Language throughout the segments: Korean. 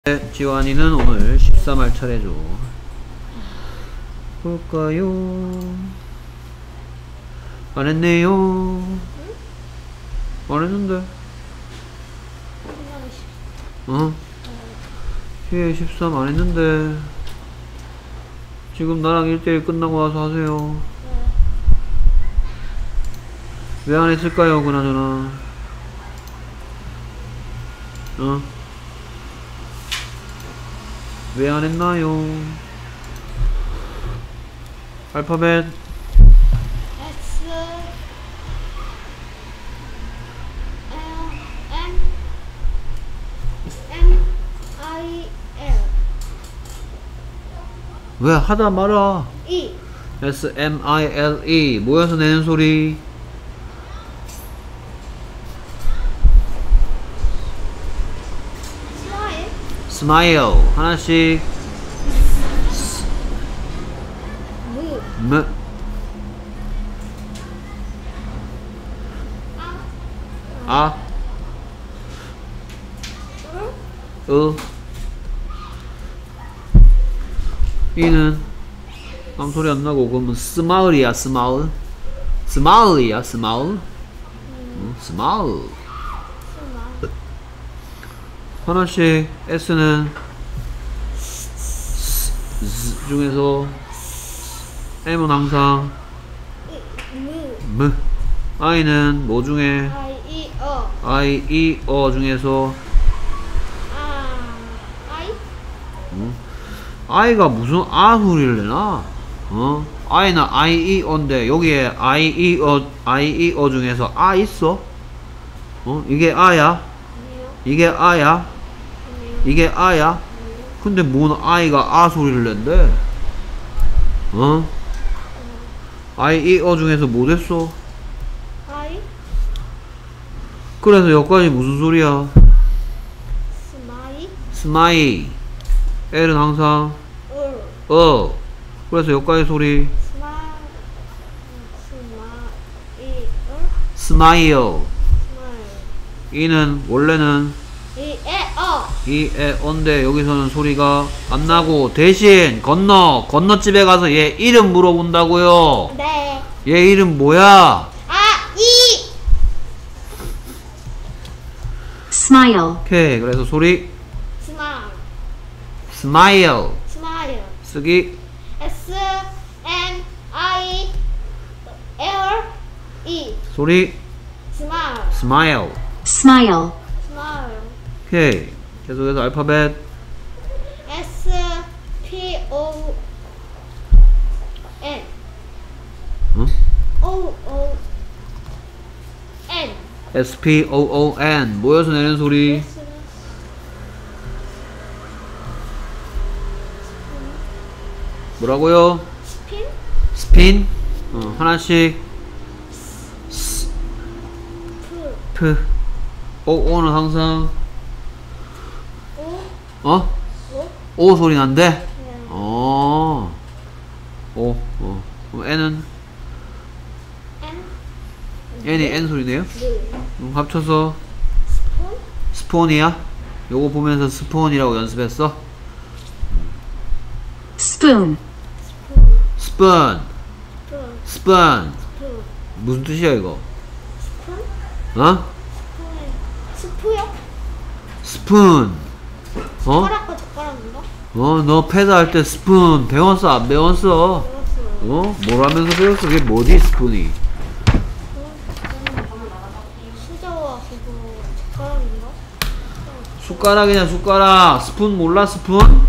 지환이는 오늘 13할 차례죠. 볼까요? 안 했네요. 안 했는데. 어? 뒤에 13 안 했는데. 지금 나랑 1대1 끝나고 와서 하세요. 왜 안 했을까요, 그나저나? 어? 왜 안 했나요? 알파벳 S M I L 왜 하다 말아? E SMILE 모여서 내는 소리. Smile 스마일 하나씩. M 아, 이는 아무 소리 안 나고 그러면 스마일이야. 스마일. 스마일이야. 스마일. 스마일. 하나씩. S는 중에서 M은 항상 M I는 뭐 중에 I E O I, E, 어 중에서 I I가 무슨 아 소리를 내나? 어? I는 I, E, 어인데 여기에 I, E, 어 중에서 아 있어? 어? 이게 아야? 아니요 이게 아야? 아니요 이게 아야? 근데 뭔 I가 아 소리를 낸대? 어? I, E, 어 중에서 뭐 됐어? I 그래서 여기까지 무슨 소리야? Smile 스마이. L은 항상 L 그래서 여기까지 소리 Smile 스마일. Smile E는 원래는 E E O 이, 에, 언데 여기서는 소리가 안 나고 대신 건너집에 가서 얘 이름 물어본다고요. 네 얘 이름 뭐야? E Smile. 오케이. 그래서 소리 Smile 스마일 Smile 쓰기. S M I L E 소리 Smile 스마일. Smile. Smile 오케이. 계속해서 알파벳 S P O N 어? O O N SPOON 모여서 내는 소리 뭐라고요? 스핀 스핀. 하나씩. 풀 P O는 항상 O 어? O O 소리 난대? 네. 어. O. 그럼 N은? N N이 N 소리네요? 네. 합쳐서 스푼 스폰이야? 요거 보면서 스폰이라고 연습했어? Spoon. 스푼. 스푼 스푼. 스푼 무슨 뜻이야 이거? 스푼 어? 스프요? 스푼. 어? 젓가락과 젓가락인가? 너 패드 할 때 스푼 배웠어? 안 배웠어? 배웠어요. 뭘 하면서 배웠어? 그게 뭐지 스푼이? 수저와 그거 젓가락인가? 숟가락이냐 숟가락. 스푼 몰라 스푼? 스푼?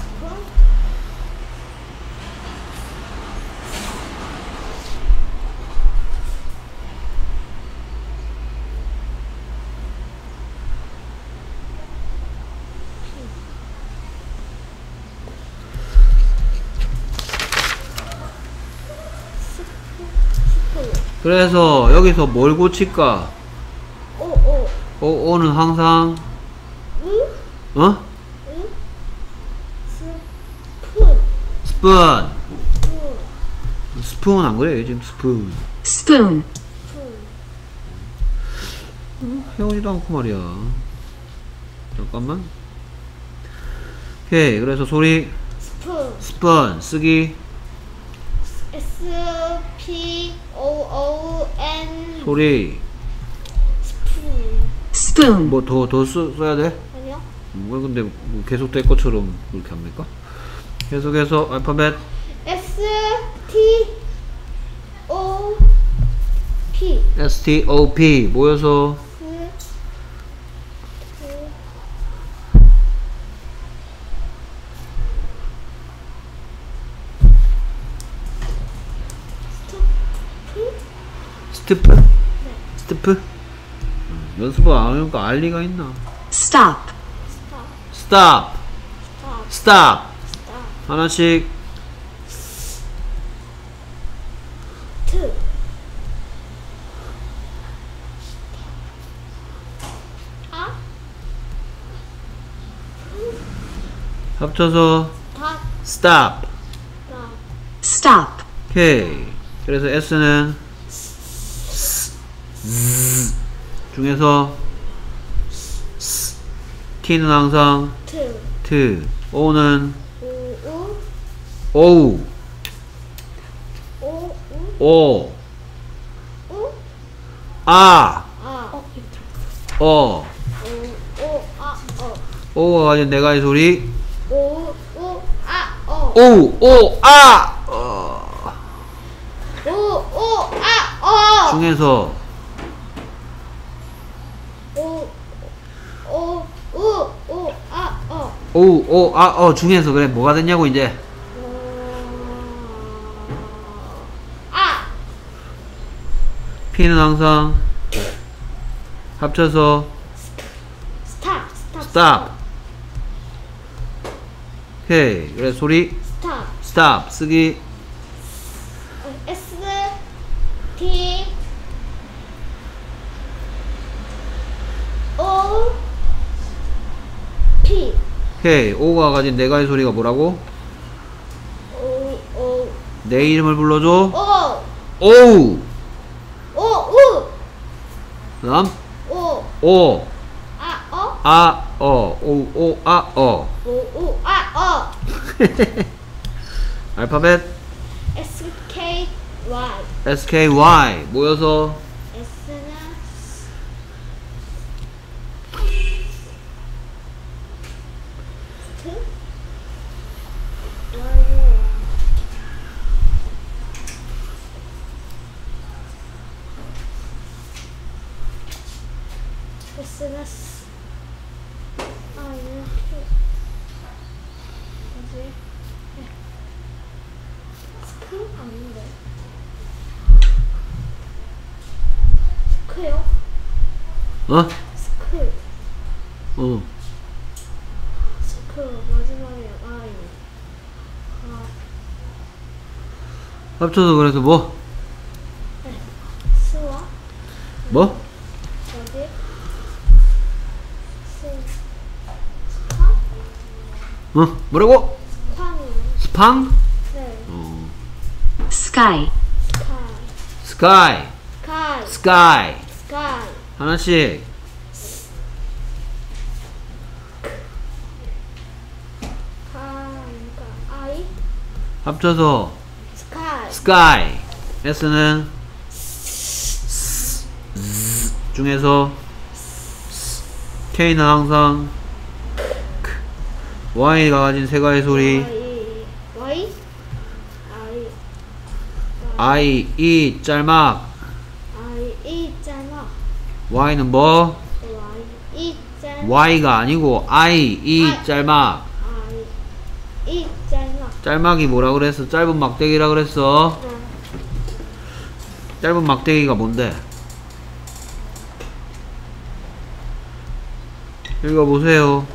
스푼 그래서 여기서 뭘 고칠까? 오 O는 항상 으? 어? 으? 스푼 스푼. 스푼 스푼 안 그래 지금 스푼. Spoon. 스푼 해오지도 않고 말이야. 잠깐만. 오케이. 그래서 소리 스푼. 스푼 쓰기 SPOON. 소리 스푼. spoon, 뭐 더 써야 돼? 아니요? 왜 근데 뭐 계속 될 것처럼 그렇게 합니까? 계속해서 알파벳 STOP. STOP 모여서 스티프? 스티프? 연습을 안 하니까 알 리가 있나? stop, 스탑! 스탑. 스탑! 스탑. 하나씩 트. 아? 합쳐서 다. 스탑! 다. stop, 오케이. 그래서 S는 중에서 T는 항상 트. 트, O는 우우. 오우, 오우. 오, 우. 아, 아. 어, 오. 오. 아. 어. 오가 가진 네 가지 소리 오. 오. 아. 어. 오우, 오, 아, 오. 오. 아. 어. 중에서 오. 오. 우. 오. 아. 어. 오우, 오, 아, 중에서 그래 뭐가 됐냐고 이제 아. P는 항상 합쳐서 스탑. 스탑. 스탑. 오케이. 그래 소리 스탑. 스탑 쓰기 S T O P. 오케이. O가 가진 네 가지 소리가 뭐라고? O O 내 이름을 불러줘. O 오우. O U 그다음 O 오, 아 어 아, 오우, 오, 아, O U 아 어. 알파벳 S K Y. SKY 모여서 S는 트 Y는 S는 S. 아 이렇게 뭐지? 스크 아닌데. 스크요? 어? 스크. 스크 마지막에 I. 아, 합쳐서 그래서 뭐? 스와 뭐? 어디? 스파? 뭐라고? 스파는 스팡? 네. sky, 스카이. 스카이 스카이. 스카이 스카이. 하나씩 그러니까 I. 합쳐서 스카이. 스카이. S는 중에서 K는 항상 Y가 가진 세 가지 소리 Y. I. I, E, 짤막. I. E 짤막. Y는 뭐? Y. E 짤막. Y가 아니고 I, E, 짤막. I. E 짤막. 짤막이 뭐라 그랬어? 짧은 막대기라 그랬어. 네. 짧은 막대기가 뭔데? 읽어보세요.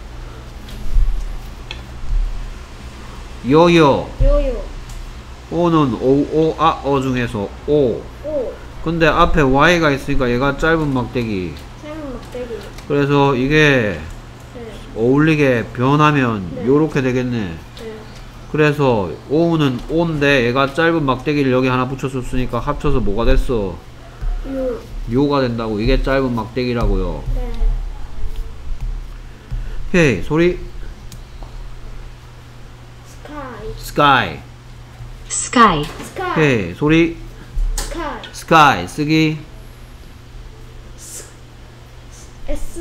요요. 요요. 오는 오, 아, 중에서 오. 오. 근데 앞에 Y가 있으니까 얘가 짧은 막대기. 삶은 막대기. 그래서 이게 네. 어울리게 변하면 네. 요렇게 되겠네. 네. 그래서 오는 오인데 얘가 짧은 막대기를 여기 하나 붙여줬으니까 합쳐서 뭐가 됐어? 요. 요가 된다고. 이게 짧은 막대기라고요. 네. 오케이. 소리 sky. Sky. Sky. 오케이. 소리 Sky. sky 쓰기. S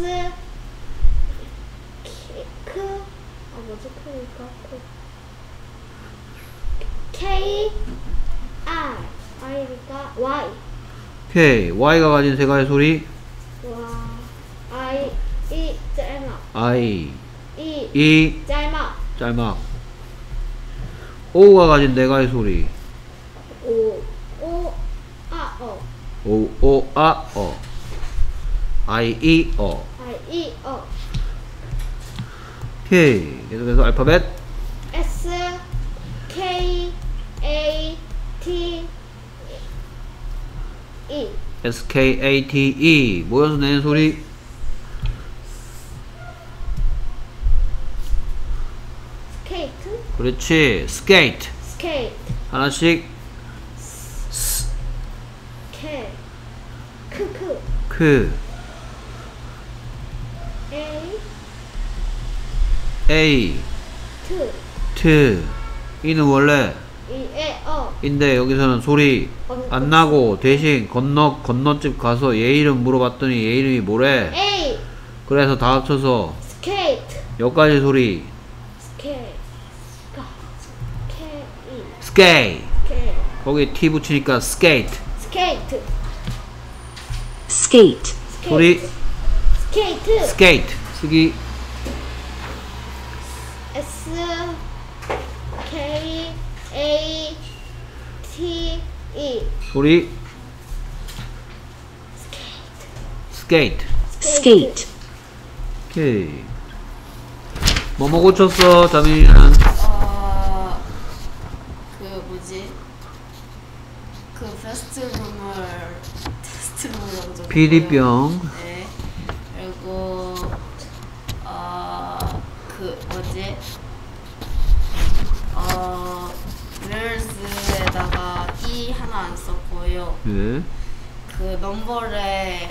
크 뭐지 크니까 K R I가 Y 오케이. y가 가진 세 가지 소리 와 I E 짤막 I E 이 짤막 짤막. o가 가진 네 가지 소리 O O 아 어 o o a 어. I e 어. I E 어 오케이. 계속해서 알파벳 S K A T E s k a t e 모여서 내는 소리 스케이트 그렇지. skate 스케이트 하나씩 K 크크 크 A a 트 트 이는 원래 E A 어 인데 여기서는 소리 안 나고 대신 건너집 가서 얘 이름 물어봤더니 얘 이름이 뭐래. A 그래서 다 합쳐서 스케이트 여기까지 소리 스케이트 K E skate. K 거기에 t 붙이니까 skate. 스케이트 Skate. 소리 스케이트 skate 쓰기. S K A T E 소리 skate. Skate. 오케이. 뭐뭐 고쳤어 자민이는? 그 뭐지? 그 테스트룸을 먼저 피리병. 네. 그리고 그 뭐지? 릴스에다가 E 하나 안 썼고요. 예. 그 넘버에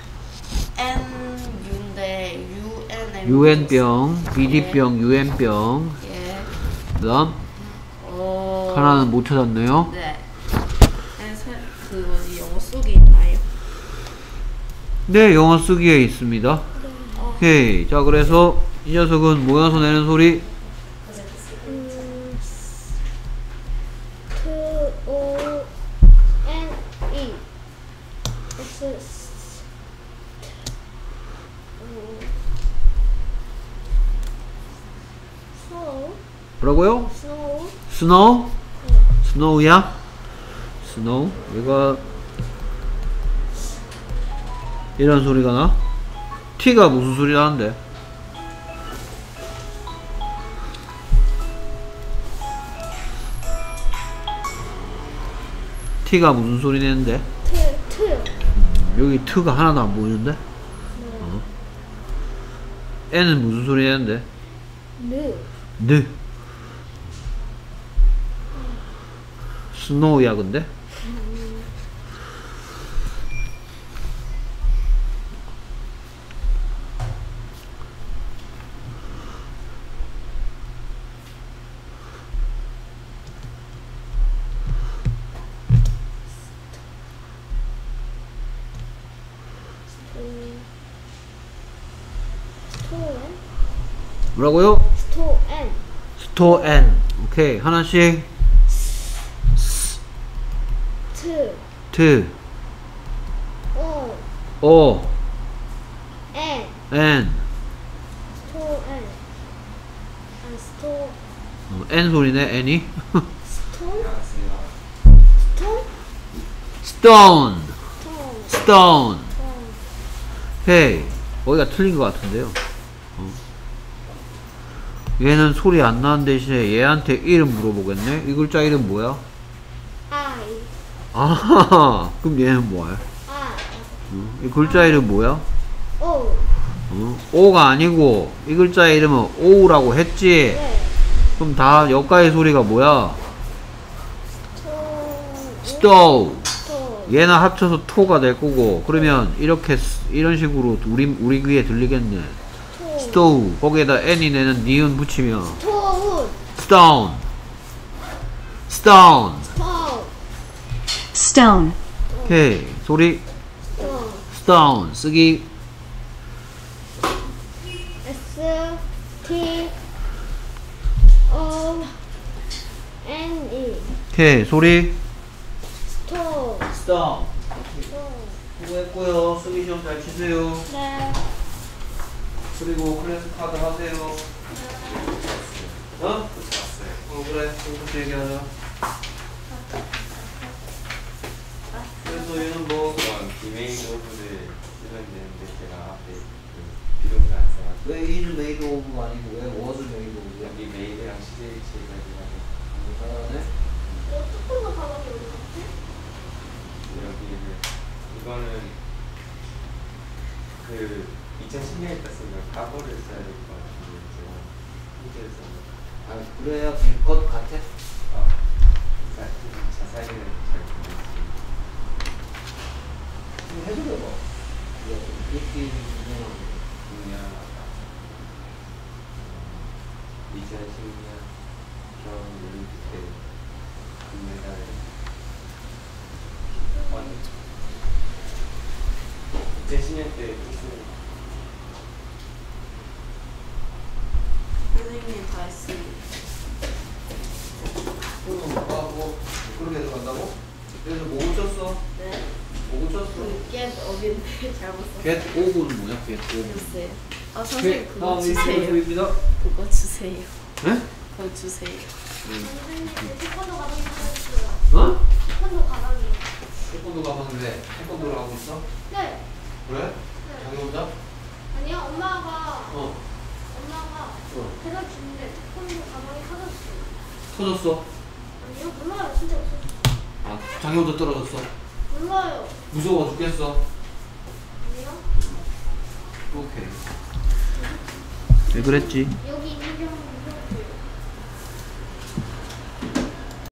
NU인데 UN병, BD병, UN병. 예. 그다음 하나는 못 찾았네요. 네. 그 뭐지 영어 속에 있나요? 네, 영어 쓰기에 있습니다. 오케이. 자, 그래서 이 녀석은 모여서 내는 소리 T O N E S 스노우 뭐라고요? 스노우 스노우? 스노우야? 스노우? 얘가 이런 소리가 나? T가 무슨 소리 나는데? T가 무슨 소리 내는데? 트 여기 T가 하나도 안 보이는데? N은 무슨 소리 내는데? 느 느 스노우야 근데? 스토엔 뭐라고요? 스토엔 스토 N. 오케이. 하나씩 트 트 O O N N 스토엔 스토 N 소리네 N이 스톤 스톤 Stone 스톤 Stone. 스톤 헤이. 거기가 틀린 것 같은데요. 얘는 소리 안 나는 대신에 얘한테 이름 물어보겠네. 이 글자 이름 뭐야? I 아하하. 그럼 얘는 뭐야? I 이 글자 이름 뭐야? O O가 아니고 이 글자 이름은 O라고 했지. 네 그럼 다 여기까지 소리가 뭐야? 스토 Stove. 스토 얘나 합쳐서 토가 될 거고, 그러면 이렇게 이런 식으로 우리 귀에 들리겠네. 스토 Stove. 거기에다 N이 내는 니은 붙이면 스토운 Stone. stone. stone, stone, 오케이. 소리. stone, stone. 쓰기. S, T, O, N, E, 오케이. 소리. stone, stone. stone. 수고했고요. 쓰기 시험 잘 치세요. 네. 그리고 클래스 카드 하세요. 어? 그래. 공부터 얘기하자. 그래서 얘는 뭐 비메이드 오브를 쓰면 되는데 제가 앞에 그 비동사 안 써가지고 왜 is made of 아니고 왜 was made of야? 여기 메이드랑 CH가지고 잘하네. 조금 더 가방이 어디 갔지? 여기는 이거는 그 2010년에 땄으면 과거를 써야 될 것 같은데 제가 현재를 써요. 아 그래야 될 것 같아. 자세히는 잘 모르겠어요. 해줘봐. 이렇게 그냥 2010년 겨울 올림픽 때 금메달을 2010년 때 했어요. 선생님 다 했습니다. 뭐 그렇게 들어간다고? 그래서 뭐 고쳤어? 네. 뭐 고쳤어? 그 get 어빈데 잘못 썼어요. get over는 뭐야? get over. 글쎄요. 아 선생님 그거 다음 주세요. 인터뷰입니다. 그거 주세요. 네? 그거 주세요. 선생님, 태권도 가방이 사줬어요. 어? 태권도 가방이요. 태권도 가봤는데 태권도를 하고 있어? 네. 그래? 네. 자기 혼자? 아니요, 엄마가 어. 배달 주는데 태권도 가방이 사줬어요. 터졌어? 아니요, 몰라요. 진짜 없어요. 아 자기 혼자 떨어졌어? 몰라요. 무서워 죽겠어? 아니요. 오케이. 왜 그랬지? 여기